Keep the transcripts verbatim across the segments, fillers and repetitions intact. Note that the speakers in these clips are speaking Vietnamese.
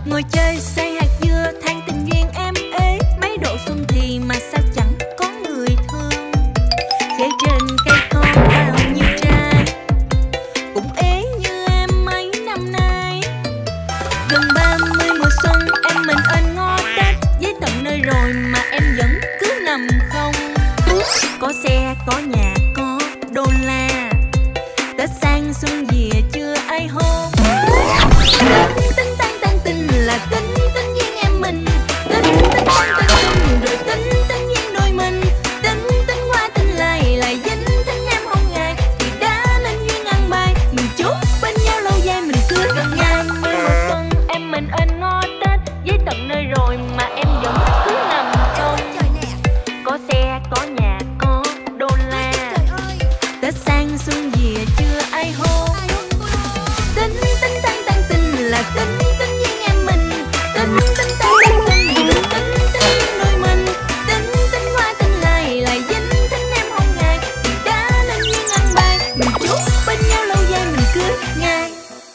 Ngồi chơi say hạt dưa than tình duyên em ế. Mấy độ xuân thì mà sao chẳng có người thương. Ghé trên cây con bao nhiêu trai cũng ế như em mấy năm nay. Gần ba mươi mùa xuân em mình ơn ngó Tết. Với tận nơi rồi mà em vẫn cứ nằm không. Có xe, có nhà, có đô la. Tết sang xuân về chưa ai hôn. Tính tăng tăng tình là tính tính duyên em mình. Tính tính tăng tăng tình rồi tính tính duyên đôi mình. Tính tính qua tính lại lại dính tính em không ngại. Thì đã nên duyên ăn bài. Mình chúc bên nhau lâu dài mình cưới gần ngày mười một xuân em mình ơn ngó Tết. Với tận nơi rồi mà em vẫn cứ nằm không. Có xe, có nhà, có đô la. Tết sang xuân về chưa ai hôn. Tính tính tăng tăng tình là tính tính duyên em mình. Tính tính tăng tăng tình rồi tính tính duyên đôi mình. Tính tính qua tính lại lại dính tính em không ngại. Thì đã nên duyên ăn bài. Mình chúc bên nhau lâu dài mình cưới ngay.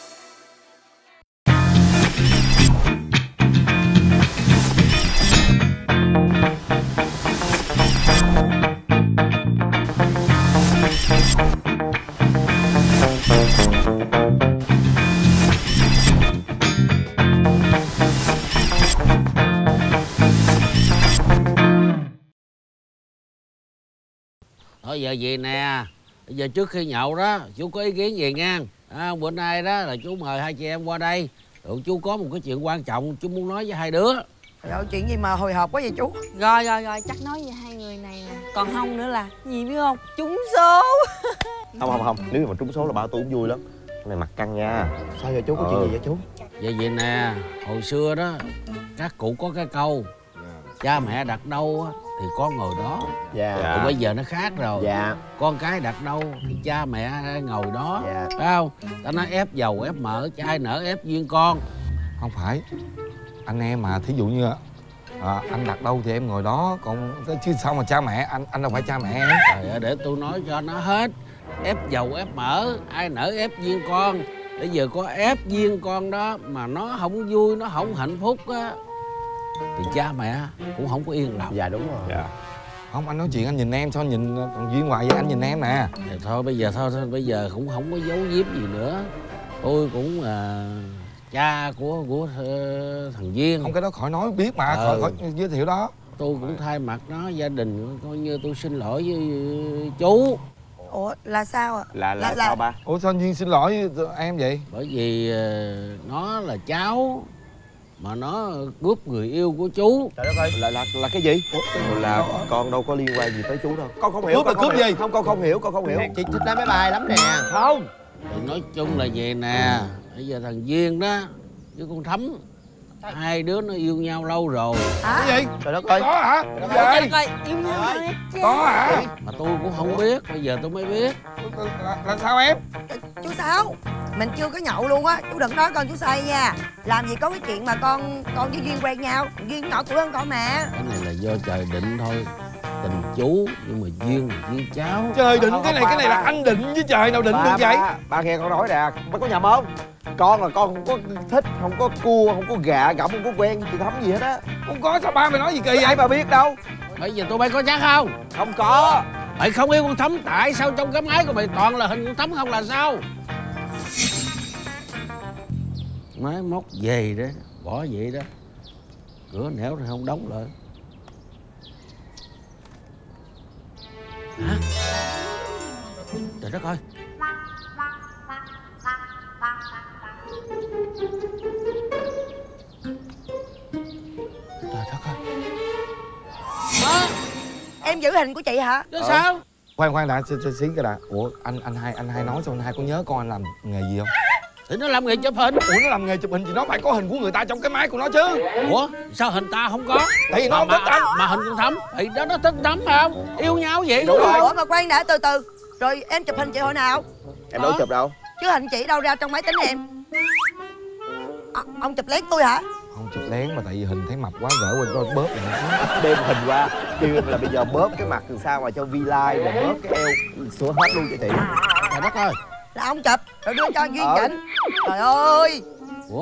Thôi giờ gì nè, bây giờ trước khi nhậu đó chú có ý kiến gì nha. À, bữa nay đó là chú mời hai chị em qua đây. Rồi chú có một cái chuyện quan trọng chú muốn nói với hai đứa. Trời ơi, chuyện gì mà hồi hộp quá vậy chú? Rồi rồi rồi, chắc nói về hai người này nè. Còn không nữa là gì biết không? Trúng số. Không không không, nếu mà trúng số là ba tôi cũng vui lắm. Cái này mặt căng nha. Sao vậy chú, có ừ. chuyện gì vậy chú? Vậy vậy nè, hồi xưa đó các cụ có cái câu cha mẹ đặt đâu thì con ngồi đó. Dạ. Còn bây giờ nó khác rồi. Dạ. Con cái đặt đâu thì cha mẹ ngồi đó. Dạ. Phải không? Ta nói ép dầu ép mỡ, trai nở ép duyên con. Không phải. Anh em mà thí dụ như à, anh đặt đâu thì em ngồi đó. Còn chứ sao mà cha mẹ anh anh đâu phải cha mẹ em. Trời ơi, để tôi nói cho nó hết. Ép dầu ép mỡ, ai nở ép duyên con. Bây giờ có ép duyên con đó mà nó không vui, nó không hạnh phúc á, thì cha mẹ cũng không có yên lòng. Dạ đúng rồi. Dạ. Không, anh nói chuyện anh nhìn em sao nhìn còn duyên hoài vậy, anh nhìn em nè. Thì thôi bây giờ thôi, thôi bây giờ cũng không có giấu giếm gì nữa. Tôi cũng là cha của của uh, thằng Duyên. Không, cái đó khỏi nói biết mà. ừ. khỏi, khỏi giới thiệu đó. Tôi cũng thay mặt nó, gia đình coi như tôi xin lỗi với chú. Ủa là sao ạ? Là là, là sao ba? Ủa sao Duyên xin lỗi em vậy? Bởi vì uh, nó là cháu mà nó cướp người yêu của chú. Trời đất ơi, là là là cái gì? Ủa, là con đâu có liên quan gì tới chú đâu. Con không hiểu. Cướp là con cướp hiểu. gì? Không, con không hiểu, con không hiểu. Chị thích đá máy bay lắm nè. Không. Thì nói chung là vậy nè. Bây giờ thằng Duyên đó với con Thắm, hai đứa nó yêu nhau lâu rồi. À? Cái gì? Trời đất ơi. Có hả? Trời ơi, yêu nhau hả? Có hả? Mà tôi cũng không biết, bây giờ tôi mới biết. Là, là sao em? Chú Sáu, mình chưa có nhậu luôn á, chú đừng nói con chú say nha. Làm gì có cái chuyện mà con con với Duyên quen nhau. Duyên nhỏ tuổi hơn con mà. Cái này là do trời định thôi. Tình chú nhưng mà duyên là duyên cháu. Trời định không, cái này, không, cái này ba, là anh định với trời nào định ba, được vậy? Ba, ba nghe con nói nè, ba có nhầm không? Con là con không có thích, không có cua, không có gạ, gẫm, không có quen chị Thắm gì hết á. Không có, sao ba mày nói gì kỳ Ai vậy? mà biết đâu. Bây giờ tụi bay có chắc không? Không có. Mày không yêu con Thắm, tại sao trong cái máy của mày toàn là hình con Thắm không là sao? Máy móc về đó, bỏ vậy đó. Cửa nẻo thì không đóng lại. Hả? Trời đất ơi. Trời đất ơi. À, em giữ hình của chị hả? Chứ sao? Khoan khoan đã, xí xí cái đã. Ủa anh anh hai anh hai nói xong anh hai có nhớ con anh làm nghề gì không? Thì nó làm nghề chụp hình. Ủa nó làm nghề chụp hình thì nó phải có hình của người ta trong cái máy của nó chứ. Ủa sao hình ta không có? Tại vì nó mà, không thích mà, anh. mà hình con Thắm thì đó nó thích Thắm phải không? Yêu nhau vậy đúng Ủa, rồi. Ủa mà khoan đã, từ từ. Rồi em chụp hình chị hồi nào? Em đâu chụp đâu. Chứ hình chị đâu ra trong máy tính em? À, ông chụp lén tôi hả? Không chụp lén mà tại vì hình thấy mập quá gỡ quên coi bóp này. Đem hình qua kêu là bây giờ bóp cái mặt từ sao mà cho vi like rồi bóp cái eo sửa hết luôn cho chị. Trời đất ơi. Là ông chụp rồi đưa cho Duyên ờ. chỉnh. Trời ơi. Ủa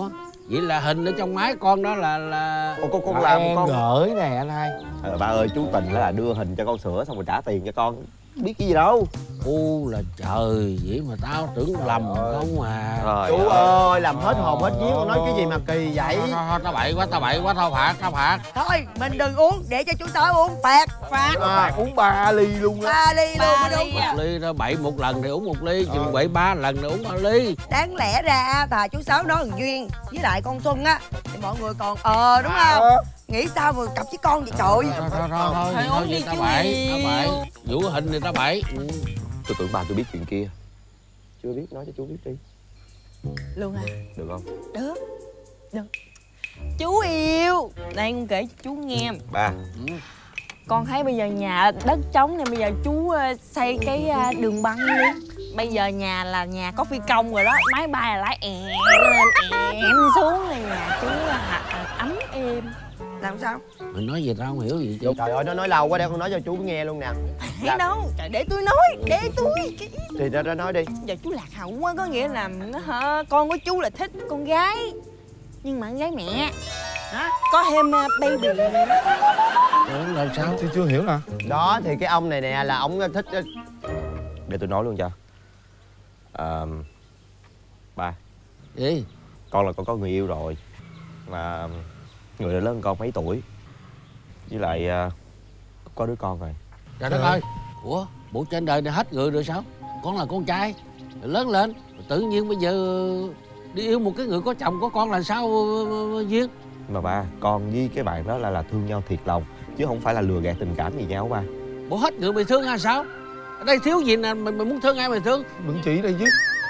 Vậy là hình ở trong máy con đó là là Con con, con Là làm em con gửi nè anh hai. Ờ, ba ơi chú Tình là đưa hình cho con sửa xong rồi trả tiền cho con. Biết cái gì đâu. u là trời, vậy mà tao tưởng lầm không à. Trời Chú ơi. ơi, làm hết hồn hết vía, con nói cái gì mà kỳ vậy? Thôi, thôi, thôi, tao bậy quá, tao bậy quá, tao phạt, tao phạt. Thôi mình đừng uống, để cho chú Sáu uống. Phạt. Phạt. À, Uống ba ly luôn á. Ba ly luôn Ba mới ly đúng. à. Một ly đó, bậy một lần thì uống một ly, chừng bậy ba lần thì uống ba ly. Đáng lẽ ra thà chú Sáu nói thằng Duyên với lại con Xuân á thì mọi người còn ờ đúng không? Nghĩ sao mà cặp với con vậy trời. Thôi thôi thôi thôi, Thôi thôi, uống thôi đi tao chú bậy, tao Hiếu. bậy. Vụ hình thì tao bậy. Ừ. Tôi tưởng ba tôi biết chuyện kia. Chưa biết, nói cho chú biết đi. Luôn à? Được không? Được. Được. Chú yêu, đây con kể cho chú nghe. Ba. Con thấy bây giờ nhà đất trống nên bây giờ chú ờ, xây cái ờ, đường băng đi. Bây giờ nhà là nhà có phi công rồi đó, máy bay là lái ẹn lên ẹn xuống là nhà chú là ấm êm. Làm sao? Mày nói gì tao không hiểu gì chứ. trời ơi, nó nói lâu quá, để con nói cho chú nghe luôn nè. Thấy đâu, trời để tôi nói, để tôi cái... Thì đó, đó nói đi. Giờ chú lạc hậu quá, có nghĩa là hả, con của chú là thích con gái nhưng mà con gái mẹ hả, có thêm uh, baby nữa. Ủa làm sao? Chưa, chưa hiểu nè. Đó, thì cái ông này nè là ông thích... Để tôi nói luôn cho. À, ba. Gì? Con là con có người yêu rồi. Mà người đã lớn hơn con mấy tuổi. Với lại à, có đứa con rồi. Trời đất ơi. Ủa, bộ trên đời này hết người rồi sao? Con là con trai, rồi lớn lên, rồi tự nhiên bây giờ đi yêu một cái người có chồng có con là sao Duyên? Mà ba, con với cái bạn đó là là thương nhau thiệt lòng, chứ không phải là lừa gạt tình cảm gì nhau ba. Bộ hết người mày thương hay sao? Ở đây thiếu gì nè, mày, mày muốn thương ai mày thương? Đừng chỉ đây chứ.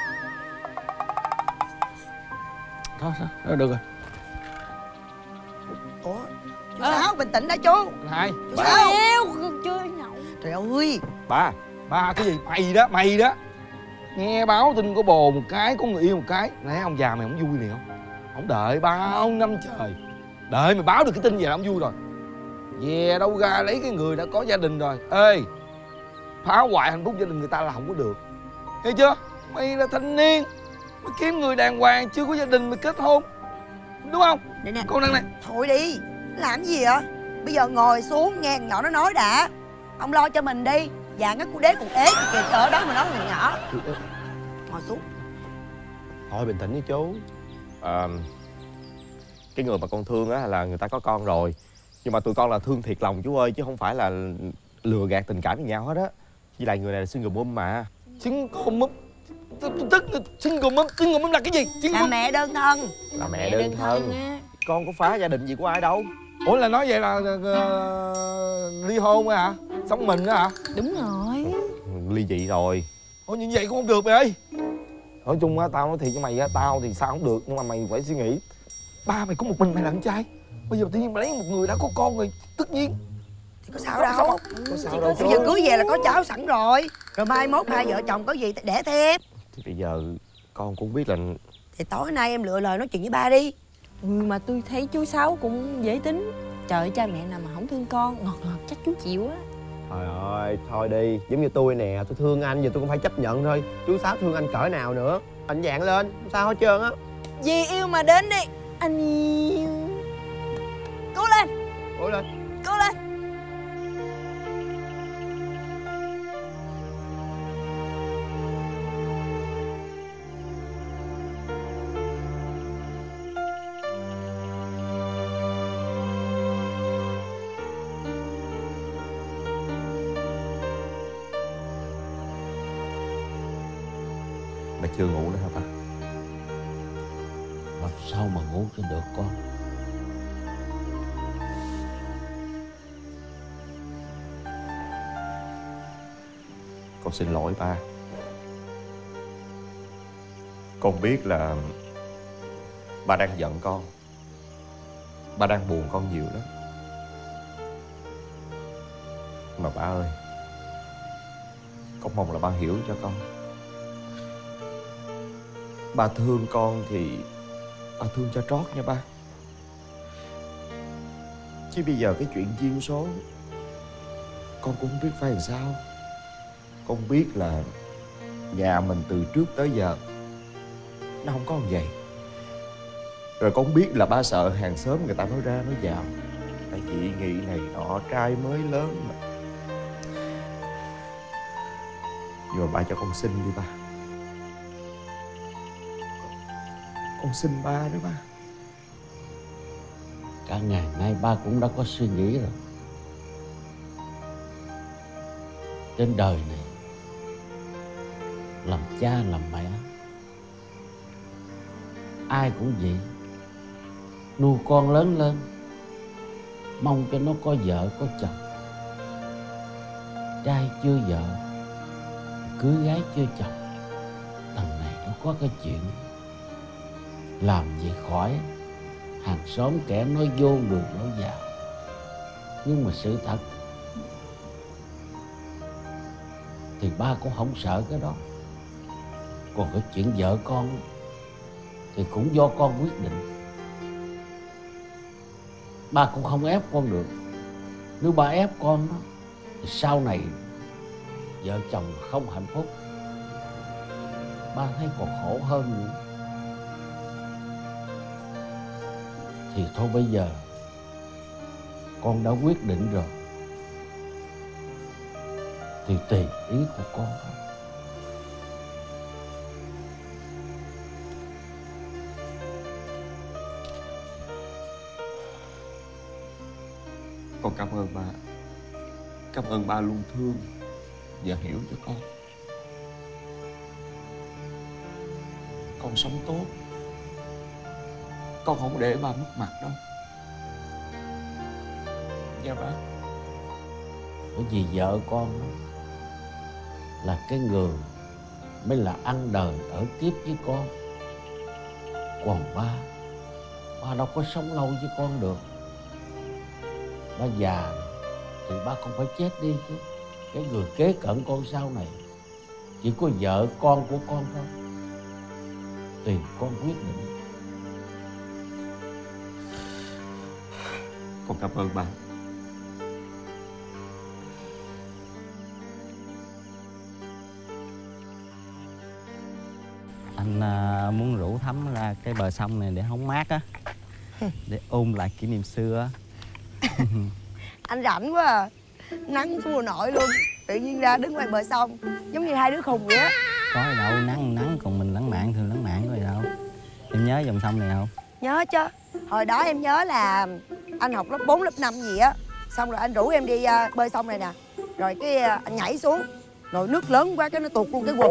Thôi, thôi, thôi được rồi. Ủa? Chú Sáu bình tĩnh đã chú. Anh hai. Chú Sáu. Yêu, chưa nhậu. Trời ơi. Ba. Ba cái gì? Mày đó, mày đó. Nghe báo tin có bồ một cái, có người yêu một cái. Nãy ông già mày không vui liền không? Không đợi bao năm trời. Đợi mày báo được cái tin về là ông vui rồi. Về đâu ra lấy cái người đã có gia đình rồi. Ê, phá hoại hạnh phúc gia đình người ta là không có được. Nghe chưa? Mày là thanh niên, mày kiếm người đàng hoàng chưa có gia đình mày kết hôn, đúng không? Nè nè. Con đang này. Thôi đi. Làm gì vậy? Bây giờ ngồi xuống nghe thằng nhỏ nó nói đã. Ông lo cho mình đi. Dạ ngắt cu đế cùng ế kìa, cỡ đó mà nói thằng nhỏ. Ngồi xuống. Thôi bình tĩnh đi chú. À, cái người mà con thương á là người ta có con rồi. Nhưng mà tụi con là thương thiệt lòng chú ơi, chứ không phải là lừa gạt tình cảm với nhau hết á. Với lại người này là single mom mà. Single mom. Tức single mom, single mom là cái gì? Single Là mom. mẹ đơn thân. Là mẹ đơn thân. á. Con có phá gia đình gì của ai đâu. Ủa là nói vậy là uh, ly hôn á hả? Sống mình á hả? Đúng rồi. Ly dị rồi. Ủa như vậy cũng không được mày ơi. Nói chung á, tao nói thiệt cho mày á, tao thì sao không được, nhưng mà mày phải suy nghĩ. Ba mày có một mình mày là con trai, bây giờ tự nhiên mày lấy một người đã có con rồi, tất nhiên. Thì có sao đâu. Có sao đâu Bây giờ cưới về là có cháu sẵn rồi. Rồi mai mốt hai vợ chồng có gì thì đẻ thêm. Thì bây giờ con cũng biết là Thì tối nay em lựa lời nói chuyện với ba đi. Ừ, mà tôi thấy chú Sáu cũng dễ tính. Trời ơi, cha mẹ nào mà không thương con, ngọt ngọt chắc chú chịu á. Trời ơi, thôi đi. Giống như tôi nè, tôi thương anh, giờ tôi cũng phải chấp nhận thôi. Chú Sáu thương anh cỡ nào nữa. Anh dạng lên, không sao hết trơn á. Vì yêu mà đến đi. Anh yêu. Cố lên, Cố lên. cố lên. bà chưa ngủ nữa hả ba? Làm sao mà ngủ cho được con? Con xin lỗi ba. Con biết là ba đang giận con, ba đang buồn con nhiều lắm. Mà ba ơi, con mong là ba hiểu cho con. Ba thương con thì ba thương cho trót nha ba. Chứ bây giờ cái chuyện duyên số con cũng không biết phải làm sao. Con biết là nhà mình từ trước tới giờ nó không có như vậy. Rồi con biết là ba sợ hàng xóm người ta nói ra nói vào. Tại chị nghĩ này nọ, trai mới lớn mà. Nhưng mà ba cho con xin đi ba. Con xin ba đó ba. Cả ngày nay ba cũng đã có suy nghĩ rồi. Trên đời này, làm cha làm mẹ ai cũng vậy. Nuôi con lớn lên, mong cho nó có vợ có chồng. Trai chưa vợ, cưới gái chưa chồng. Thằng này nó có cái chuyện làm gì khỏi hàng xóm kẻ nói vô đường nói vào. Nhưng mà sự thật thì ba cũng không sợ cái đó. Còn cái chuyện vợ con thì cũng do con quyết định. Ba cũng không ép con được. Nếu ba ép con đó, thì sau này vợ chồng không hạnh phúc, ba thấy còn khổ hơn nữa. Thì thôi bây giờ con đã quyết định rồi thì tùy ý của con thôi. Con cảm ơn ba. Cảm ơn ba luôn thương và hiểu cho con. Con sống tốt, con không để ba mất mặt đâu. Dạ ba. Bởi vì vợ con đó là cái người mới là ăn đời ở kiếp với con. Còn ba, ba đâu có sống lâu với con được. Ba già thì ba không phải chết đi chứ. Cái người kế cận con sau này chỉ có vợ con của con thôi. Tùy con quyết định. Con cảm ơn ba. Anh à, muốn rủ Thắm ra cái bờ sông này để hóng mát á, để ôn lại kỷ niệm xưa á. Anh rảnh quá à. Nắng không nổi luôn. Tự nhiên ra đứng ngoài bờ sông giống như hai đứa khùng vậy á. Có gì đâu, nắng nắng còn mình lãng mạn thường lãng mạn có gì đâu. Em nhớ dòng sông này không? Nhớ chứ. Hồi đó em nhớ là anh học lớp bốn, lớp năm gì á. Xong rồi anh rủ em đi uh, bơi sông này nè. Rồi cái uh, anh nhảy xuống. Rồi nước lớn quá cái nó tuột luôn cái quần.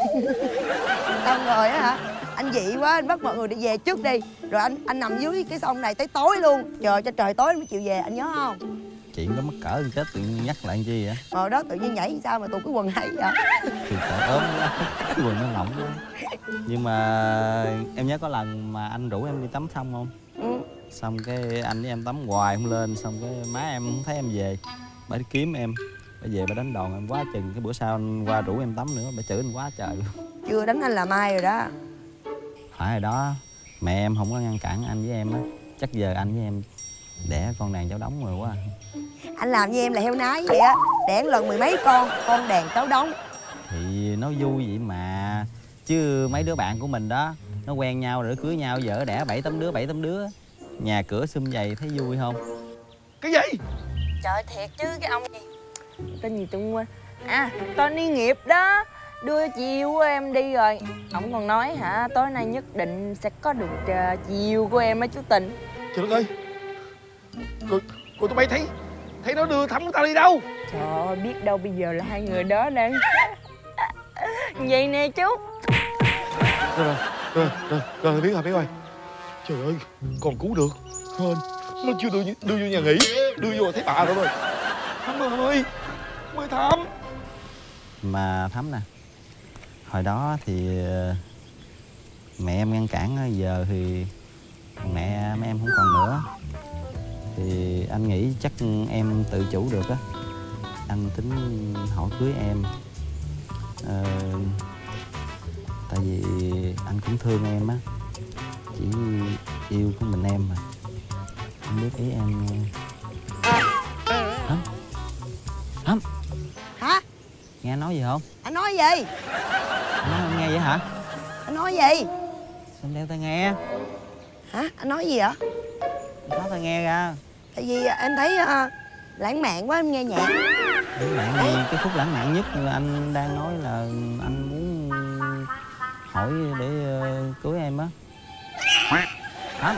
Xong rồi á hả, anh dị quá anh bắt mọi người đi về trước đi. Rồi anh anh nằm dưới cái sông này tới tối luôn. Chờ cho trời tối mới chịu về, anh nhớ không? Chuyện đó mắc cỡ chết tự nhiên nhắc lại chi vậy? Hồi đó tự nhiên nhảy sao mà tuột cái quần hay vậy? Thì còn ốm quá, cái quần nó lỏng quá. Nhưng mà em nhớ có lần mà anh rủ em đi tắm sông không? Ừ. Xong cái anh với em tắm hoài không lên. Xong cái má em không thấy em về, bà đi kiếm em. Bà về bà đánh đòn em quá chừng. Cái bữa sau anh qua rủ em tắm nữa, bà chửi anh quá trời luôn. Chưa đánh anh là mai rồi đó. Phải rồi đó, mẹ em không có ngăn cản anh với em á. Chắc giờ anh với em đẻ con đàn cháu đống rồi quá. Anh làm với em là heo nái vậy á. Đẻ lần mười mấy con, con đàn cháu đống. Thì nó vui vậy mà. Chứ mấy đứa bạn của mình đó, nó quen nhau rồi cưới nhau, vợ đẻ bảy tám đứa, bảy tám đứa. Nhà cửa sum vầy thấy vui không? Cái gì? Trời thiệt chứ cái ông gì tên gì tôi quên. À Tony Nghiệp đó. Đưa chiều của em đi rồi. Ông còn nói hả, tối nay nhất định sẽ có được uh, chiều của em á chú Tình. Trời đất ơi. Cô, cô tụi bay thấy thấy nó đưa Thắm của tao đi đâu? Trời ơi, biết đâu bây giờ là hai người đó đang vậy nè chú. Rồi rồi rồi rồi biết rồi biết rồi. Trời ơi, còn cứu được. Hên nó chưa đưa đưa vô nhà nghỉ, đưa vô thấy bà rồi rồi. Thắm ơi, mới Thắm. Mà Thắm nè, hồi đó thì mẹ em ngăn cản, giờ thì mẹ mấy em không còn nữa. Thì anh nghĩ chắc em tự chủ được á. Anh tính hỏi cưới em. Ờ, tại vì anh cũng thương em á. Chỉ yêu có mình em mà. Không biết ý em. Thắm Thắm Hả? nghe anh nói gì không? Anh nói gì? Anh nói không nghe vậy hả? Anh nói gì? Sao đeo tai nghe? Hả? Anh nói gì vậy? Tháo tai nghe ra. Tại vì em thấy uh, lãng mạn quá em nghe nhạc. Lãng mạn gì? Cái khúc lãng mạn nhất như anh đang nói là anh muốn hỏi để uh, cưới em á. Hả?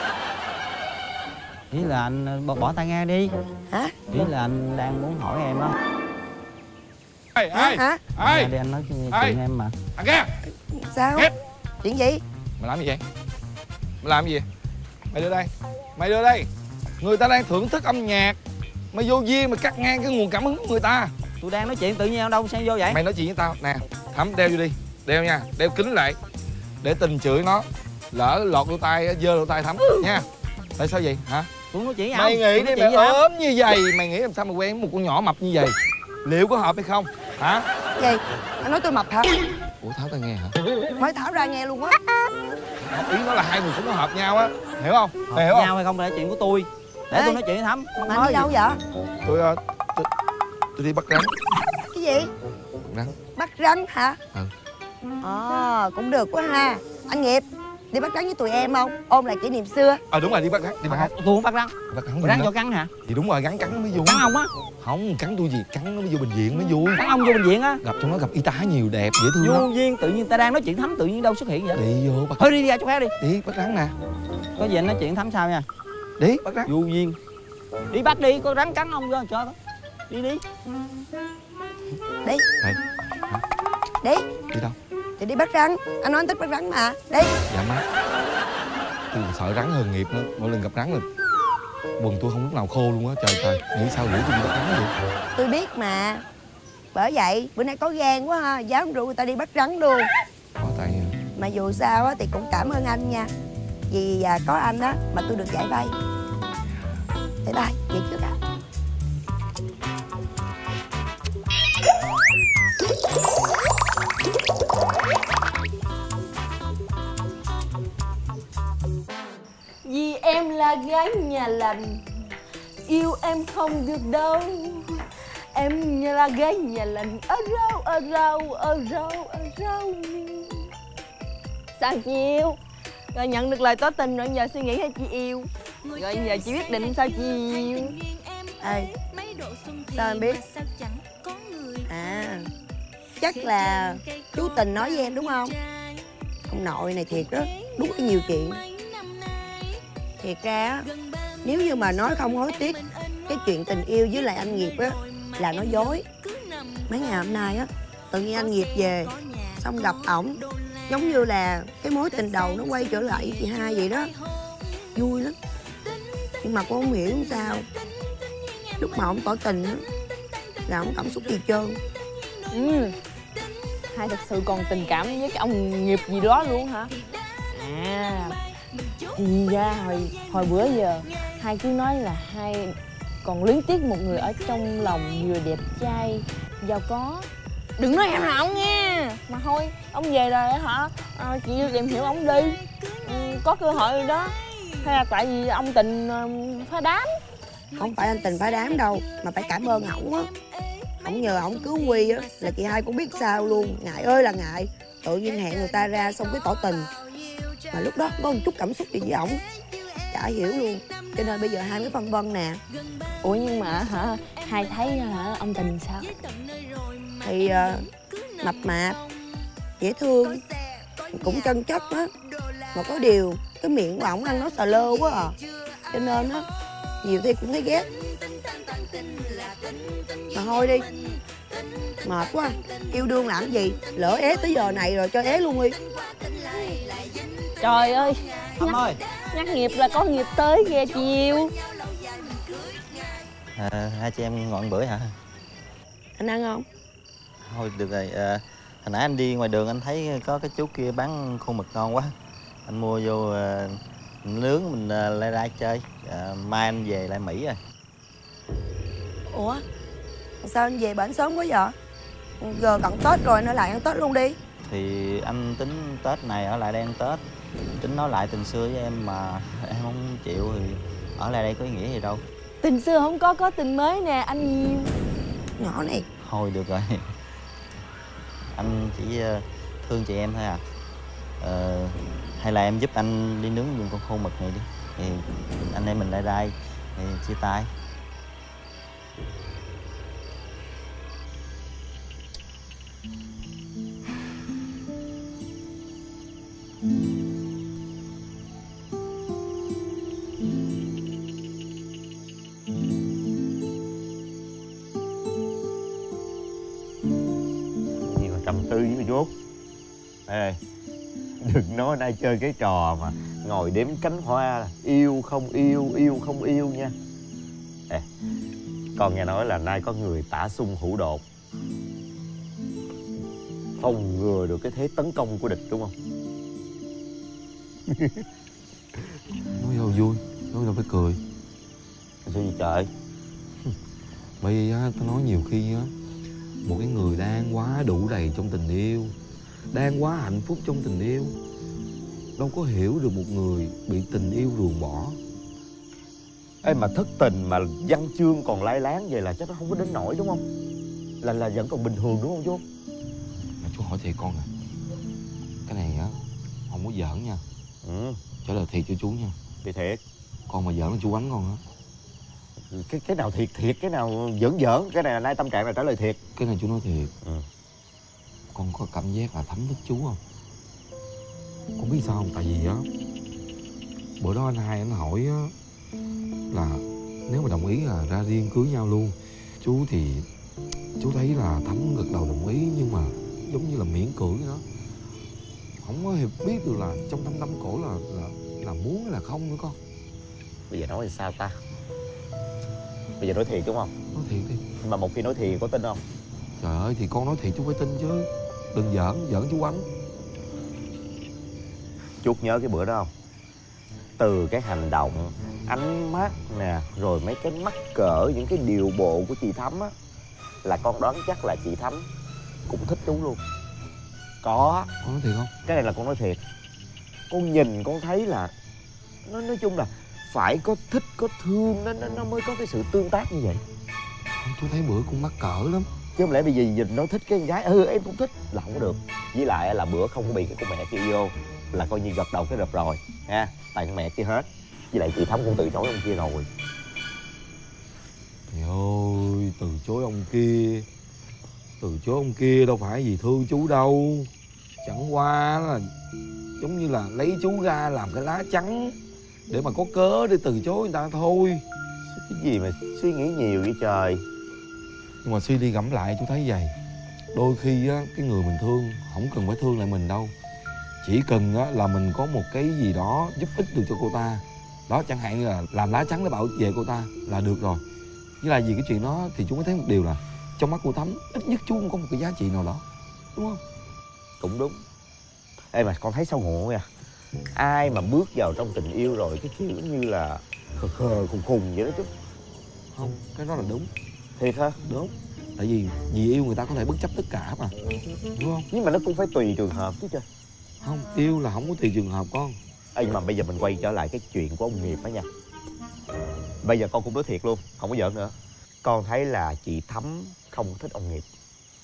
Ý là anh bỏ, bỏ tai nghe đi. Hả? Ý là anh đang muốn hỏi em á. Ê, ê, hả? ê, để anh nói chuyện ê. em mà. Thằng kia. Sao? Ghét. Chuyện gì? Mày làm gì vậy? Mày làm gì? Mày đưa đây. Mày đưa đây. Người ta đang thưởng thức âm nhạc. Mày vô duyên mày cắt ngang cái nguồn cảm hứng của người ta. Tôi đang nói chuyện tự nhiên đâu sao vô vậy? Mày nói chuyện với tao nè. Thắm đeo vô đi. Đeo nha. Đeo kính lại. Để tình chửi nó. Lỡ lọt lỗ tai, dơ lỗ tai Thắm nha. Tại sao vậy hả? Tôi nói chuyện với Mày ông. nghĩ Tôi đi nói mày chuyện với ốm như vậy. Mày nghĩ làm sao mà quen một con nhỏ mập như vậy? Liệu có hợp hay không? Hả? Gì? Anh nói tôi mập hả? Ủa tháo tai nghe hả? Mới tháo ra nghe luôn á. Ý nó là hai người không có hợp nhau á. Hiểu không? Hợp Mày hiểu không? nhau hay không là chuyện của tôi. Để Ê. tôi nói chuyện với Thắm. Mà anh đi đâu vậy? Tôi, uh, tôi, tôi đi bắt rắn. Cái gì? Rắn. Bắt rắn hả? Ừ. Ờ, cũng được quá ha. Anh Nghiệp, đi bắt rắn với tụi em không? Ôm lại kỷ niệm xưa. Ờ đúng rồi, đi bắt rắn, đi bắt rắn. Tôi không bắt rắn. Bắt rắn. Rắn cho cắn hả? Thì đúng rồi, rắn cắn nó mới vui. Cắn ông á? Không, cắn tôi gì, cắn nó mới vô bệnh viện mới vui. Cắn ông vô bệnh viện á? Gặp trong nó gặp y tá nhiều đẹp, dễ thương Vô lắm. duyên tự nhiên ta đang nói chuyện Thắm tự nhiên đâu xuất hiện vậy? Đi vô bắt. Thôi đi ra chỗ khác đi. Đi bắt rắn nè. Có gì anh nói chuyện Thắm sao nha. Đi bắt rắn. Vô duyên. Đi bắt đi, có rắn cắn ông vô cho đó. Đi đi. Đi. Đây. Đi. Đi đâu? Thì đi bắt rắn. Anh nói anh thích bắt rắn mà. Đi. Dạ má. Tôi còn sợ rắn hơn Nghiệp nữa. Mỗi lần gặp rắn là quần tôi không lúc nào khô luôn á. Trời trời, nghĩ sao rủ tôi đi bắt rắn vậy? Tôi biết mà. Bởi vậy, bữa nay có gan quá ha. Dám rủ người ta đi bắt rắn luôn. Có tay. Mà dù sao á, thì cũng cảm ơn anh nha. Vì à, có anh á mà tôi được giải vay. Bye bye, vậy trước ạ. Vì em là gái nhà lành, yêu em không được đâu. Em là gái nhà lành, ở rau, ở rau, ở rau, ở rau. Sao chị yêu? Rồi nhận được lời tỏ tình rồi, giờ suy nghĩ hay chị yêu? Rồi giờ chị quyết định sao chị yêu? Ê, sao em biết? À, chắc là chú Tình nói với em đúng không? Ông nội này thiệt đó, đúng cái nhiều chuyện. Thiệt ra á, nếu như mà nói không hối tiếc cái chuyện tình yêu với lại anh Nghiệp á là nói dối. Mấy ngày hôm nay á, tự nhiên anh Nghiệp về xong gặp ổng, giống như là cái mối tình đầu nó quay trở lại với chị hai vậy đó. Vui lắm. Nhưng mà cô không hiểu sao lúc mà ổng tỏ tình á là ổng cảm xúc gì trơn. Ừ. Hai thật sự còn tình cảm với cái ông Nghiệp gì đó luôn hả? À, thì ra hồi hồi bữa giờ hai cứ nói là hai còn luyến tiếc một người ở trong lòng vừa đẹp trai giàu có. Đừng nói em là ông nha. Mà thôi ông về rồi hả, à, chị yêu tìm hiểu ông đi. Ừ, có cơ hội rồi đó. Hay là tại vì ông Tình uh, phá đám? Không phải anh Tình phá đám đâu, mà phải cảm ơn ổng á. Ổng nhờ ổng cứu Huy á là chị hai cũng biết sao luôn. Ngại ơi là ngại, tự nhiên hẹn người ta ra xong cái tỏ tình. Mà lúc đó có một chút cảm xúc gì với ổng chả hiểu luôn, cho nên bây giờ hai mới phân vân nè. Ủa nhưng mà hả, hai thấy hả ông Tình sao? Thì uh, mập mạp, dễ thương, cũng chân chất á. Mà có điều cái miệng của ổng ăn nói xà lơ quá à, cho nên á nhiều khi cũng thấy ghét. Mà thôi đi, mệt quá, yêu đương làm gì, lỡ ế tới giờ này rồi cho ế luôn đi. Trời ơi, Thắm ơi. nhắc Nghiệp là có nghiệp tới kìa chị yêu. À, hai chị em ngọn bữa hả? Anh ăn không? Thôi được rồi. À, hồi nãy anh đi ngoài đường anh thấy có cái chú kia bán khô mực ngon quá. Anh mua vô à, nướng mình à, lại ra chơi. À, mai anh về lại Mỹ rồi. Ủa, sao anh về bển sớm quá vậy? Giờ cận Tết rồi nữa lại ăn Tết luôn đi. Thì anh tính Tết này ở lại đây ăn Tết. Tính nói lại tình xưa với em mà em không chịu thì ở lại đây có ý nghĩa gì đâu. Tình xưa không có, có tình mới nè anh yêu. Nhỏ này. Thôi được rồi. Anh chỉ thương chị em thôi à. Ờ, hay là em giúp anh đi nướng giùm con khô mực này đi. Thì anh em mình lại đây thì chia tay. Gì mà trầm tư với mày Chốt. Ê, đừng nói nay chơi cái trò mà ngồi đếm cánh hoa là yêu không yêu, yêu không yêu nha. Ê, con nghe nói là nay có người tả xung hữu đột, phòng ngừa được cái thế tấn công của địch đúng không? Nói đâu vui, nói đâu phải cười. Sao gì trời? Bởi vì á, tao nói nhiều khi á, một cái người đang quá đủ đầy trong tình yêu, đang quá hạnh phúc trong tình yêu, đâu có hiểu được một người bị tình yêu ruồng bỏ. Ê mà thất tình mà văn chương còn lai láng vậy là chắc nó không có đến nổi đúng không? Là là vẫn còn bình thường đúng không chú? Mà chú hỏi thiệt con à, cái này á không có giỡn nha. Ừ. Trả lời thiệt cho chú nha. Thì thiệt. Con mà giỡn là chú đánh con á. Cái cái nào thiệt thiệt, cái nào giỡn giỡn, cái này là nay tâm trạng là trả lời thiệt. Cái này chú nói thiệt. Ừ. Con có cảm giác là thấm thích chú không? Con biết sao không? Tại vì á, bữa đó anh hai anh hỏi á, là nếu mà đồng ý là ra riêng cưới nhau luôn. Chú thì chú thấy là Thắm gật đầu đồng ý, nhưng mà giống như là miễn cưỡng vậy đó. Không có biết được là trong thâm tâm cổ là là là muốn hay là không nữa con. Bây giờ nói thì sao ta? Bây giờ nói thiệt đúng không? Nói thiệt đi. Mà một khi nói thiệt có tin không? Trời ơi thì con nói thiệt chú phải tin chứ. Đừng giỡn, giỡn chú Ánh. Chút nhớ cái bữa đó không? Từ cái hành động, ánh mắt nè, rồi mấy cái mắc cỡ, những cái điều bộ của chị Thắm á, là con đoán chắc là chị Thắm cũng thích chú luôn. Có. Con nói thiệt không? Cái này là con nói thiệt. Con nhìn con thấy là nó nói chung là phải có thích, có thương nó, nó, nó mới có cái sự tương tác như vậy. Không, chú thấy bữa con mắc cỡ lắm. Chứ không lẽ bây giờ nhìn nó thích cái con gái, ừ em cũng thích là không có được. Với lại là bữa không có bị cái con mẹ kia vô là coi như gật đầu cái rập rồi ha, tại con mẹ kia hết. Với lại chị Thắm cũng từ chối ông kia rồi. Trời ơi, từ chối ông kia. Từ chối ông kia đâu phải vì thương chú đâu. Chẳng qua là giống như là lấy chú ra làm cái lá chắn để mà có cớ để từ chối người ta thôi. Cái gì mà suy nghĩ nhiều vậy trời. Nhưng mà suy đi ngẫm lại chú thấy vậy. Đôi khi á, cái người mình thương không cần phải thương lại mình đâu. Chỉ cần á, là mình có một cái gì đó giúp ích được cho cô ta. Đó, chẳng hạn như là làm lá chắn để bảo vệ cô ta là được rồi. Với lại vì cái chuyện đó thì chú mới thấy một điều là trong mắt cô Thắm ít nhất chú cũng có một cái giá trị nào đó. Đúng không? Cũng đúng. Ê mà con thấy sao ngộ nha. Ai mà bước vào trong tình yêu rồi cái kiểu như là khờ khờ khùng khùng vậy đó chú. Không, cái đó là đúng. Thiệt hả? Đúng. Tại vì vì yêu người ta có thể bất chấp tất cả mà. Đúng không? Nhưng mà nó cũng phải tùy trường hợp chứ trời. Không, yêu là không có tùy trường hợp con. Ê nhưng mà bây giờ mình quay trở lại cái chuyện của ông Nghiệp đó nha. Bây giờ con cũng nói thiệt luôn, không có giỡn nữa. Con thấy là chị Thắm không thích ông Nghiệp.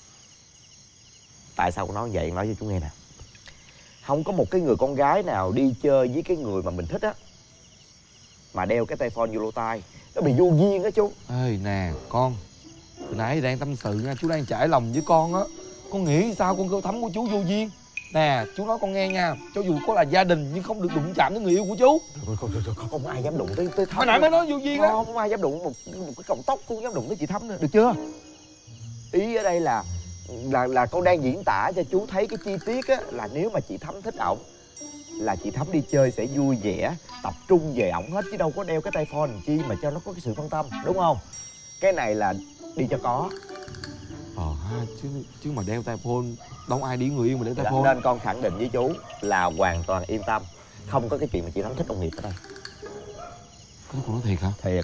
Tại sao con nói vậy? Nói cho chú nghe nè. Không có một cái người con gái nào đi chơi với cái người mà mình thích á mà đeo cái tay phone vô lỗ tai. Nó bị vô duyên á chú. Ê nè con, hồi nãy đang tâm sự nha, chú đang trải lòng với con á. Con nghĩ sao con kêu Thắm của chú vô duyên? Nè, chú nói con nghe nha, cho dù có là gia đình nhưng không được đụng chạm đến người yêu của chú. Rồi, không, không, không, không ai dám đụng tới tới Thắm. Hồi nãy mới nói vô duyên đó. Không, không ai dám đụng một, một cái cọng tóc, cũng không dám đụng tới chị Thắm nữa, được chưa? Ý ở đây là là là con đang diễn tả cho chú thấy cái chi tiết á, là nếu mà chị Thắm thích ổng là chị Thắm đi chơi sẽ vui vẻ, tập trung về ổng hết, chứ đâu có đeo cái tay phone làm chi mà cho nó có cái sự phân tâm, đúng không? Cái này là đi cho có. Ờ ha, chứ chứ mà đeo tai phone đâu ai đi người yêu mà đeo tai phone. Nên con khẳng định với chú là hoàn toàn yên tâm, không có cái chuyện mà chị Thắm thích ông Nghiệp ở đây. Cái con nói thiệt hả? Thiệt.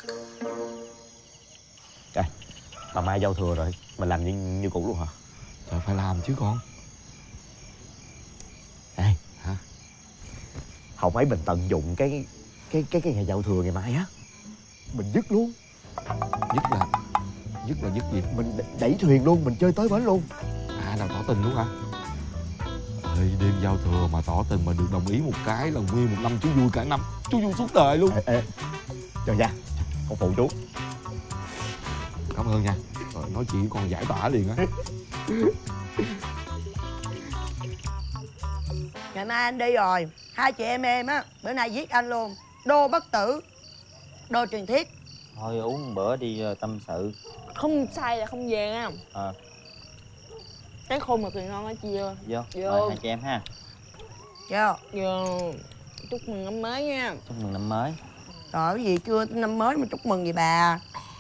Đây, mà mai giao thừa rồi, mình làm như như cũ luôn hả? Trời, phải làm chứ con. Ê, hả? Không ấy mình tận dụng cái cái cái cái ngày giao thừa ngày mai á, mình dứt luôn. Dứt là dứt là dứt gì? Mình đẩy thuyền luôn, mình chơi tới bến luôn. À, là tỏ tình luôn hả? Trời, đêm giao thừa mà tỏ tình mà được đồng ý một cái là nguyên một năm chú vui cả năm. Chú vui suốt đời luôn. Ê, ê. Chờ nha, con phụ chú. Cảm ơn nha. Rồi, nói chuyện còn giải tỏa liền á. Ngày mai anh đi rồi, hai chị em em á bữa nay giết anh luôn. Đô bất tử, đô truyền thiết. Thôi uống một bữa đi rồi tâm sự. Không say là không về nha. Ờ. À. Cái khôn mà cười ngon á chị vô. Vô. Vô. Mời hai chị em ha. Vô. Vô. Chúc mừng năm mới nha. Chúc mừng năm mới. Trời, cái gì chưa năm mới mà chúc mừng gì bà.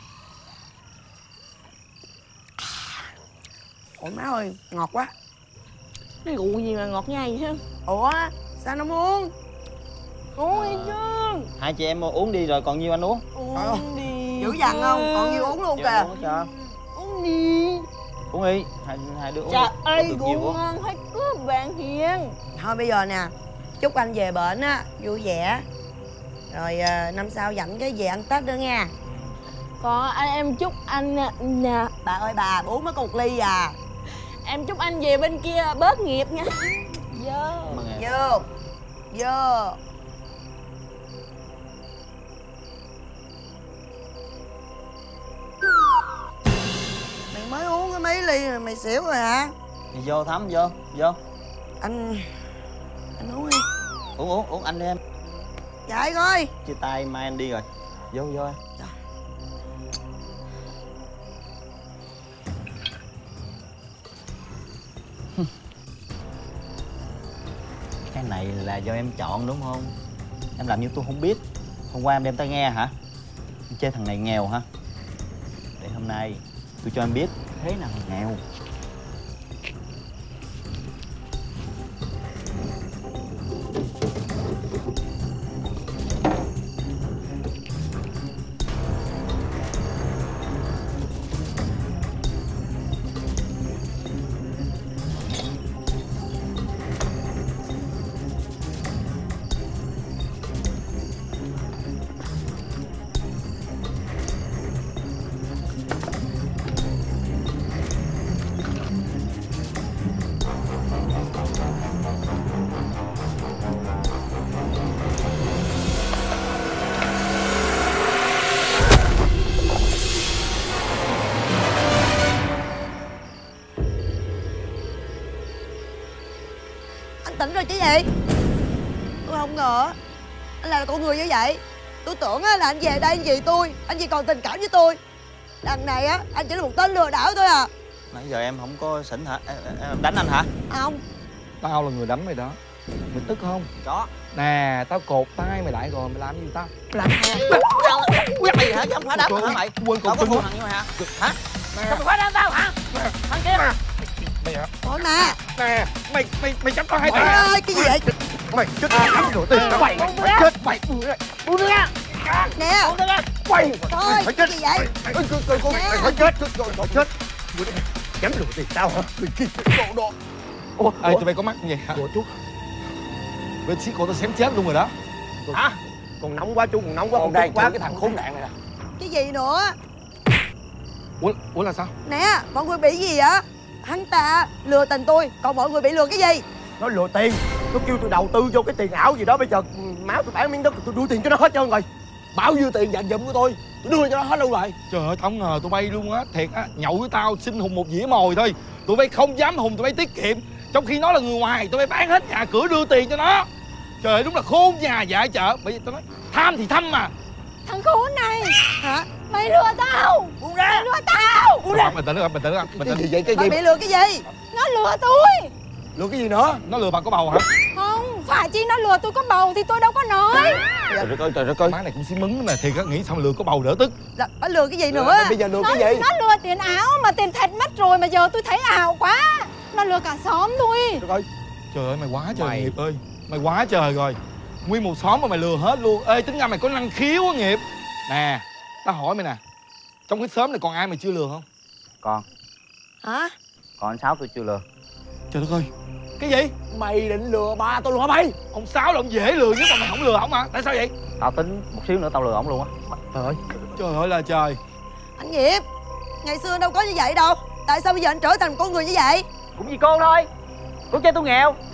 Ôi má ơi, ngọt quá. Cái rượu gì mà ngọt nhai vậy chứ? Ủa, sao nó muốn? Uống đi chứ. Hai chị em uống đi rồi còn nhiêu anh uống. Uống đi. Dữ dằn không? Còn nhiêu uống luôn Cho kìa. uống cho. Uống đi. Uống đi, hai, hai đứa uống. Trời đi. ơi, Được rượu nhiều uống. ngon phải cướp bạn Hiền. Thôi bây giờ nè, chúc anh về bển á, vui vẻ. Rồi à, năm sau dặn cái về ăn Tết nữa nha. Còn anh em chúc anh nè. Bà ơi bà, uống mới một ly à. Em chúc anh về bên kia bớt nghiệp nha. Vô. Vô. Vô. Mày mới uống cái mấy ly rồi mày xỉu rồi hả? Đi vô Thắm, vô, vô. Anh... Anh uống đi. Uống, uống, uống anh đi em. Chạy coi. Chia tay mai anh đi rồi. Vô, vô em. Cái này là do em chọn đúng không? Em làm như tôi không biết. Hôm qua em đem tai nghe hả? Em chê thằng này nghèo hả? Để hôm nay tôi cho em biết thế nào là nghèo. Tỉnh rồi chứ gì? Tôi không ngờ anh là con người như vậy. Tôi tưởng là anh về đây anh vì tôi, anh chỉ còn tình cảm với tôi. Đằng này á, anh chỉ là một tên lừa đảo thôi à. Nãy giờ em không có xỉn hả? Em, em đánh anh hả? Không. Tao là người đánh mày đó. Mày tức không? Có. Nè, tao cột tay mày lại rồi, mày làm gì tao? Làm hả? Quyết mày hả? Chứ không phải đánh hả mày? Quên Tao cột có chân thù luôn. thằng như mày hả? Hả? Sao mày phải đánh tao hả? Thằng kia. Mày hả? Thôi mà. Nè, mày mày mày chấp tao hai tay. Trời ơi, cái gì vậy? Mày chết lắm rồi tiền tao mày. Mày chết mày. Buông ra ra. Nè. Buông ra ra. Quay. Thôi, Mày cái chết. gì vậy? Mày coi coi coi mày phải chết. Rồi mày chết. Dám lừa tiền tao hả? Đồ đồ. Ủa, ê, tụi bay có mắt như vậy hả? Ủa chú. Bên xí cổ tao xém chết luôn rồi đó. Hả? Còn nóng quá chú, còn nóng quá. Còn đang quá cái thằng khốn nạn này nè. Cái gì nữa? Ủa, ủa là sao? Nè, mọi người bị gì vậy? Hắn ta lừa tình tôi, còn mọi người bị lừa cái gì? Nó lừa tiền. Nó kêu tôi đầu tư vô cái tiền ảo gì đó. Bây giờ máu tôi bán miếng đất tôi đưa tiền cho nó hết trơn rồi. Bao nhiêu tiền dành dụm của tôi, tôi đưa cho nó hết luôn rồi. Trời ơi, tao không ngờ tụi bay luôn á. Thiệt á, nhậu với tao xin hùng một dĩa mồi thôi. Tụi bay không dám hùng, tụi bay tiết kiệm. Trong khi nó là người ngoài, tụi bay bán hết nhà cửa đưa tiền cho nó. Trời ơi, đúng là khôn nhà dạ chợ. Bởi vì tao nói tham thì thăm mà. Thằng khốn này. Hả? Mày lừa tao. Buông ra. Mày lừa tao. Buông ra. Bình tĩnh đi, bình tĩnh đi, bình Cái tĩnh. gì vậy, cái Mày gì? bị lừa cái gì? Nó lừa tôi. Lừa cái gì nữa? Nó lừa bà có bầu hả? Không, phải chi nó lừa tôi có bầu thì tôi đâu có nói. Trời đất ơi, trời đất ơi. Má này cũng xí mứng mà thiệt á, nghĩ sao mà lừa có bầu đỡ tức. Là, nó lừa cái gì nữa? Bây giờ lừa Nó, cái gì? nó lừa tiền ảo mà tiền thật mất rồi mà giờ tôi thấy ảo quá. Nó lừa cả xóm thôi. Trời ơi. Trời ơi, mày quá trời Mày- Nghiệp ơi. Mày quá trời rồi. Nguyên một xóm mà mày lừa hết luôn. Ê, tính ra mày có năng khiếu á Nghiệp. Nè, tao hỏi mày nè. Trong cái xóm này còn ai mày chưa lừa không? Còn, Hả? còn anh Sáu tôi chưa lừa. Trời đất ơi. Cái gì? Mày định lừa ba tôi luôn hả mày? Ông Sáu là ông dễ lừa nhất mà mày không lừa ổng hả? Tại sao vậy? Tao tính một xíu nữa tao lừa ổng luôn á. Trời ơi. Trời ơi là trời. Anh Nghiệp, ngày xưa đâu có như vậy đâu. Tại sao bây giờ anh trở thành một con người như vậy? Cũng vì cô thôi. Cô chơi tôi nghèo.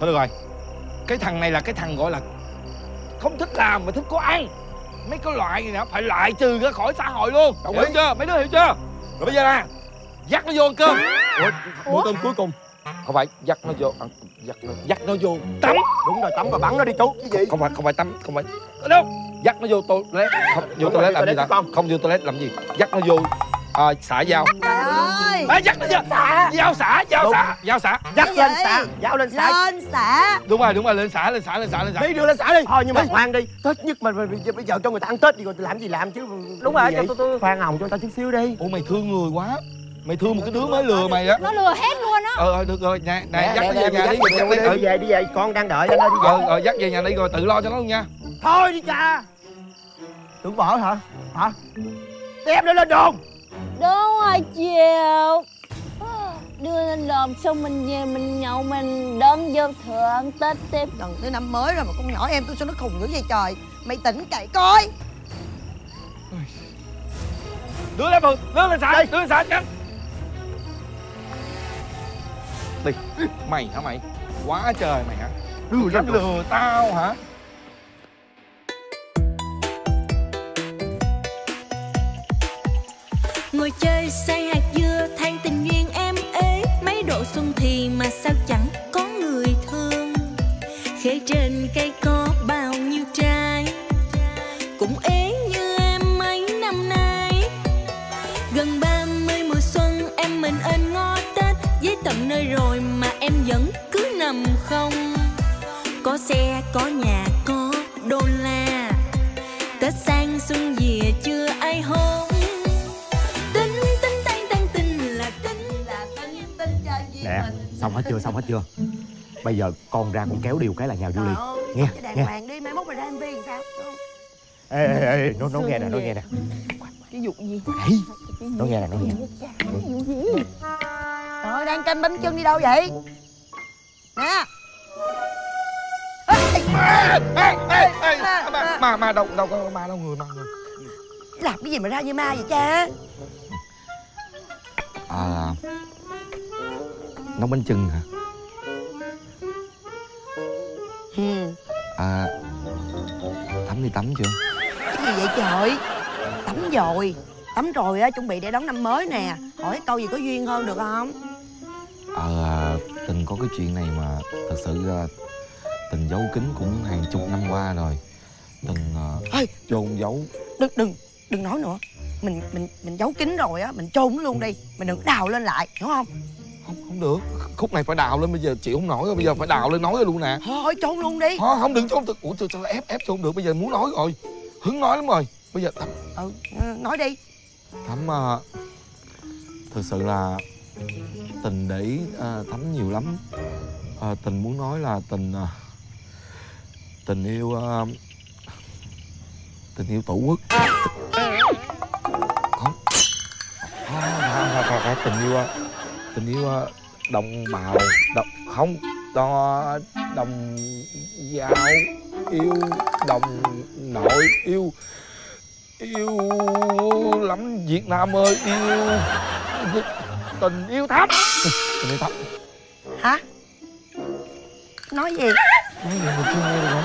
Thôi được rồi. Cái thằng này là cái thằng gọi là không thích làm mà thích có ăn. Mấy cái loại này nè phải loại trừ ra khỏi xã hội luôn. Đồng hiểu chưa? Mấy đứa hiểu chưa? Rồi bây giờ nè, dắt nó vô ăn cơm. Ủa, bữa cơm cuối cùng. Không phải dắt nó vô ăn, dắt nó dắt nó vô tắm. Đúng rồi, tắm và bắn nó đi chú. Cái gì? Không phải không phải tắm, không phải đâu. Dắt nó vô toilet. Không vô toilet làm gì ta? Không vô toilet làm gì? Dắt nó vô à, xả dao. Trời ơi. À, dắt nó vô xả. Dao xả, dao xả, dao xả. Dắt lên xả, dao lên xả. Lên xả. Đúng rồi, đúng rồi, lên xả, lên xả, lên xả, lên xả. Đi đưa lên xả đi. Thôi nhưng mà khoan đi. Tết nhất mà bây giờ cho người ta ăn Tết đi rồi làm gì làm chứ. Đúng rồi, cho tôi tôi khoan hồng cho người ta chút xíu đi. Ủa mày thương người quá. Mày thương một cái đứa mới lừa mày á. Nó lừa hết luôn á. Ờ, ờ được rồi, nè, nè, dắt nó về nhà đi, dắt đi. Đi về, đi về, con đang đợi anh ơi, đi về. Ờ, ờ, dắt về nhà đi rồi tự lo cho nó luôn nha. Thôi đi cha. Tưởng bỏ hả? Hả? Đem nó lên đồn. Đúng rồi chiều. Đưa lên đồn xong mình về mình nhậu mình đón vô thượng Tết tiếp. Gần tới năm mới rồi mà con nhỏ em tôi sao nó khùng dữ vậy trời. Mày tỉnh cậy coi. Đưa lên Phượng, đưa lên xả, đưa lên xả nhanh. Đi, mày hả mày? Quá trời mày hả? Đưa dám lừa tao hả? Ngồi chơi say hạt dưa than tình duyên em ế. Mấy độ xuân thì mà sao chẳng có người thương. Khế trên cây có bao nhiêu trai cũng ế như em mấy năm nay. Gần ba mươi mùa xuân em mình ên ngó Tết. Với tận nơi rồi mà em vẫn cứ nằm không. Có xe, có nhà, có đô la. Tết sang xuân về chưa ai hôn. Tính, tính, tan, tan, tình là tính, là tính, tính cho duyên Nè, mình. xong hết chưa, xong hết chưa? Bây giờ con ra con kéo điều cái là nhà Julie. Trời Nghe, cái đàng nghe. hoàng đi, mai mốt mày ra em vê làm sao? Ê, ê, ê, nó, nó nghe nè, nó nghe nè. Cái vụ gì? Đấy, nó nghe nè, nó nghe. Trời, đang canh bánh chưng đi đâu vậy? Nè. Ê, ê, ê, ê, ma, ma, ma đâu, đâu có ma đâu người, ma người. Làm cái gì mà ra như ma vậy cha? À, nấu bánh chưng hả? Ừ. À, tắm đi tắm chưa? Cái gì vậy trời? Tắm rồi. Tắm rồi á, chuẩn bị để đón năm mới nè. Hỏi câu gì có duyên hơn được không? Ờ, Tình có cái chuyện này mà thật sự là Tình giấu kín cũng hàng chục năm qua rồi. Tình uh, Ê, chôn giấu. Đừng, đừng, đừng nói nữa. Mình, mình, mình giấu kín rồi á, mình chôn nó luôn đi. Mình đừng đào lên lại, hiểu không? Không, không được. Khúc này phải đào lên, bây giờ chịu không nổi rồi. Bây giờ phải đào lên nói luôn nè. Thôi, chôn luôn đi. Thôi, không đừng chôn. Ủa, sao, sao ép, ép chôn được. Bây giờ muốn nói rồi. Hứng nói lắm rồi. Bây giờ Thắm. Ừ, nói đi. Thắm, uh, thật sự là Tình để ý uh, Thắm nhiều lắm. uh, Tình muốn nói là Tình uh, Tình yêu uh, Tình yêu Tổ quốc. Không phải, phải, phải, tình yêu Tình yêu đồng bào đồng, không đó đồng dao, yêu đồng nội, yêu yêu lắm Việt Nam ơi, yêu tình yêu Thắm. Tình yêu Thắm. Hả? Nói gì? Nói gì mình chưa nghe được không?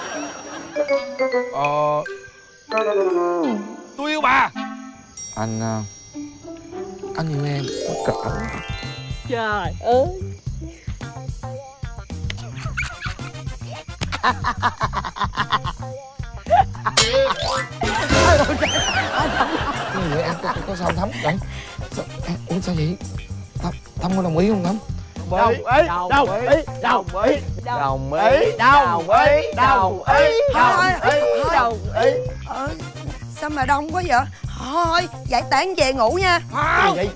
Ờ Tôi yêu bà. Anh Anh yêu em tất cả. Trời ơi. Cái gì vậy em? Có, có sao Thắm vậy? Sao, em, ủa sao vậy? Thắm, Thắm có đồng ý không Thắm? Đồng ý, đồng ý, đồng ý, đồng ý, đồng ý, đồng ý, đồng ý, đồng ý. Ờ, sao mà đông quá vậy? Thôi, giải tán về ngủ nha. Không. Gì vậy?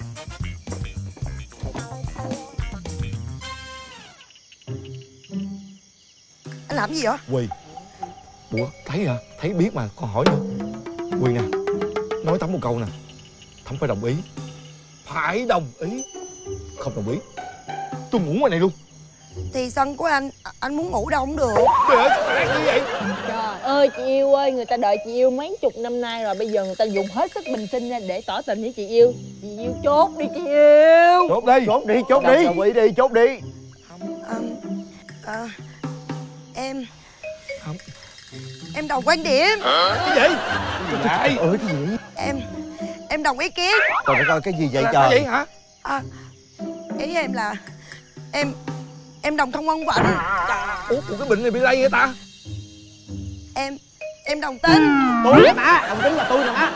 Anh làm gì vậy? Quỳ. Ủa, thấy hả? Thấy biết mà, còn hỏi nữa. Quỳ nè, nói Thắm một câu nè. Thắm phải đồng ý. Phải đồng ý. Không đồng ý, tôi ngủ ngoài này luôn. Thì sân của anh, anh muốn ngủ đâu cũng được. Trời ơi, sao lại như vậy? Trời ơi chị yêu ơi, người ta đợi chị yêu mấy chục năm nay rồi. Bây giờ người ta dùng hết sức bình sinh ra để tỏ tình với chị yêu. Chị yêu chốt đi chị yêu. Chốt đi. Chốt đi, chốt đi. Đồng ý đi, chốt đi. À, à, Em không. Em đồng quan điểm. Cái gì? Cái gì vậy? Ừ, cái gì? Em Em đồng ý kiến. Trời đất ơi, cái gì vậy Là trời? cái gì hả? À, ý em là Em Em đồng không ông Vạnh. Ủa, cái bệnh này bị lây hả ta? Em Em đồng tính. Tôi nè má, đồng tính là tôi nè má.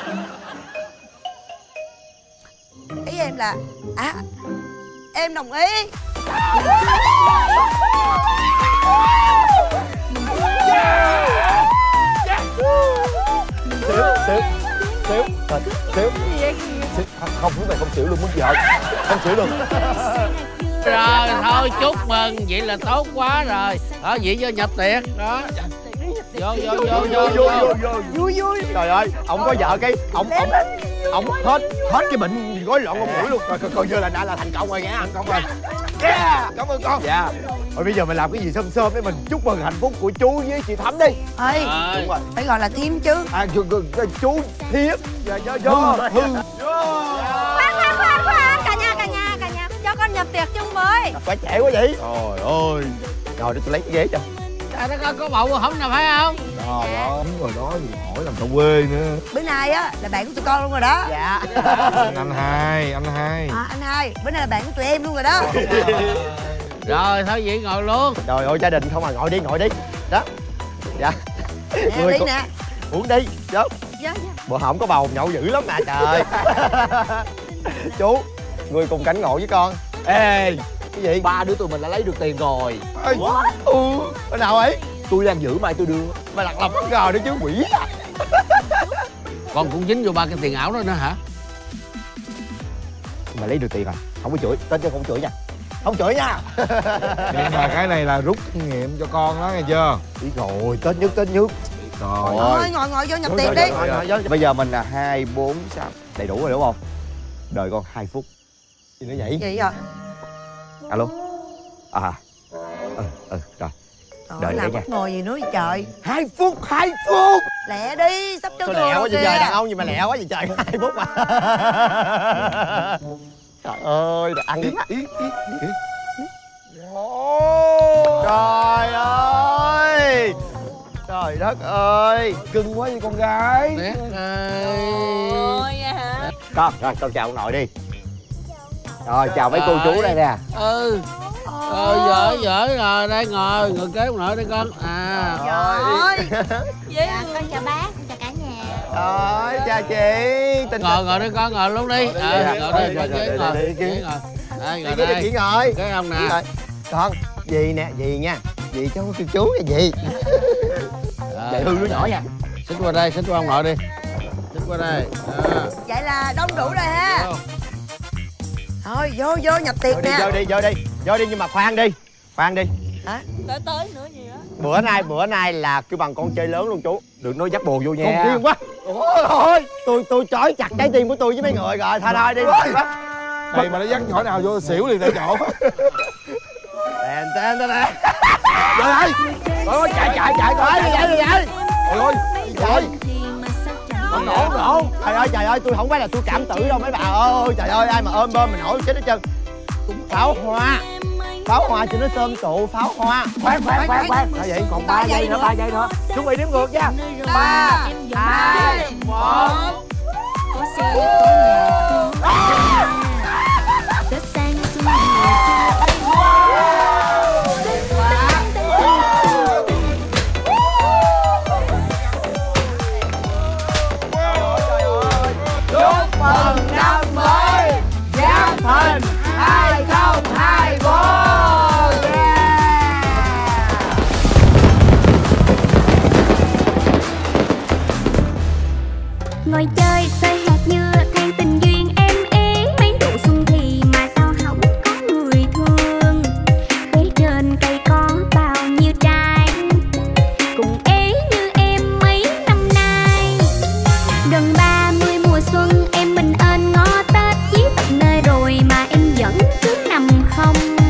Ý em là à, em đồng ý. Xỉu, xỉu, xỉu, thôi, xỉu. Xỉu. Không, lúc này không xỉu luôn, muốn vợ. Không xỉu luôn. Rồi thôi chúc mừng, vậy là tốt quá rồi. Đó, vậy cho nhập tiệc đó. Vô vô vô vô vô vô. Vui vui. Trời ơi, ông có vợ cái ông ông ông hết hết cái bệnh rối loạn ngôn ngữ luôn. Rồi coi như là đã là thành công rồi nha. Thành công rồi. Yeah. Cảm ơn con. Dạ. Rồi bây giờ mình làm cái gì sớm sớm để mình chúc mừng hạnh phúc của chú với chị Thắm đi. Ê, đúng rồi. phải gọi là Thiêm chứ. À, chú Thiếp. Dạ, dạ, dạ. Hư. Khoan khoan khoan khoan, cả nhà cả nhà cả nhà cho con nhập tiệc chung với. Quá trẻ quá vậy. Trời ơi. Rồi để tôi lấy cái ghế cho. Trời đất ơi, có bầu không nè phải không? Trời ơi, đúng rồi đó, hỏi làm tao quê nữa. Bữa nay á là bạn của tụi con luôn rồi đó. Dạ. Anh hai, anh hai. À, anh hai, bữa nay là bạn của tụi em luôn rồi đó. Rồi thôi vậy ngồi luôn. Trời ơi, gia đình không à, ngồi đi ngồi đi. Đó. Dạ. Nè, đi nè. Uống đi. Dạ. Dạ dạ. Bữa hổm có bầu nhậu dữ lắm mà trời. Chú, người cùng cảnh ngộ với con. Ê, cái gì? Ba đứa tụi mình đã lấy được tiền rồi. Ê, ừ, bên nào ấy? Tôi đang giữ mai tôi đưa. Mày đặt lòng bất ngờ nữa chứ quỷ à. Con cũng dính vô ba cái tiền ảo đó nữa hả? Mày lấy được tiền rồi, không có chửi, tên cho không chửi nha. Không chửi nha. Nhưng mà cái này là rút kinh nghiệm cho con đó, nghe chưa? Biết rồi, Tết nhất Tết nhất. Rồi. Thôi ngồi ngồi vô nhập tiệc đi. Rồi, rồi, rồi. Bây giờ mình là hai, bốn, sáu. Đầy đủ rồi đúng không? Đợi con hai phút. Gì nữa vậy? Gì vậy? Alo. À. Ừ, ừ, rồi. Đợi làm đấy nha. bất ngờ gì nữa vậy trời? Hai phút, hai phút. Lẹ đi, sắp cho Tôi người lẹ quá rồi vậy kìa. trời, đàn ông gì mà lẹ quá vậy trời. Hai phút mà. Trời ơi, ăn đi. Ý, ý, ý. Trời ơi. Trời đất ơi. Cưng quá vậy con gái. Đẹp ơi. Ôi hả? Con, rồi con chào ông nội đi. Rồi chào mấy cô chú đây nè. Ừ. Ờ, giỏi giỏi rồi, đây ngồi, ngồi kế ông nội đây con. À. Trời. Dạ, con chào bác, con chào cả nhà. Rồi, chào chị. Tình Ngồi ngồi đây con, ngồi luôn đi. Ờ, ngồi đây, ngồi ghế ngồi. đây, Ghế ngồi. Đây, ngồi chị đây. chị ngồi. Cái ông nè. Con, dì nè, dì nha. Dì cháu kêu chú nha dì. Để hư đứa nhỏ nha. Xích qua đây, xích qua ông nội đi. Xích qua đây. Đó. Vậy là đông đủ rồi ha. Thôi vô vô nhập tiệc nè. Vô đi, vô đi, vô đi nhưng mà khoan đi. Khoan đi. Hả? Tới tới nữa gì đó. Bữa nay, bữa nay là kêu bằng con chơi lớn luôn chú. Đừng nói dắt bồ vô nha. Con điên quá. Ôi ôi, tôi tôi trói chặt trái tim của tôi với mấy người rồi. Thôi thôi đi. Đây mà nó dắt nhỏ nào vô xỉu liền tại chỗ. Tên tên tên tên. Rồi ơi. Rồi chạy chạy chạy coi đi vậy đi vậy. Ôi ôi. Trời. Không nổ nổ. Trời ơi trời ơi, tôi không phải là tôi cảm tử đâu mấy bà ơi. Trời ơi, ai mà ôm bơm mình nổi chết hết trơn. Pháo hoa. Pháo hoa cho nó xôm tụ pháo hoa. Khoan khoan khoan khoan. Sao vậy? Còn ba giây nữa, ba giây nữa. Chuẩn bị đếm ngược nha. ba, hai, một. Có xe có nhà có Tết sang xuân Chúc mừng năm mới Giáp Thìn hai không hai tư. ngồi chơi xoay hạt dưa than tình duyên em ế mấy độ xuân thì mà sao không có người thương. Phía trên cây có bao nhiêu trai cùng ế như em mấy năm nay. Gần ba mươi mùa xuân em mình ên ngó Tết với tận nơi rồi mà em vẫn cứ nằm không.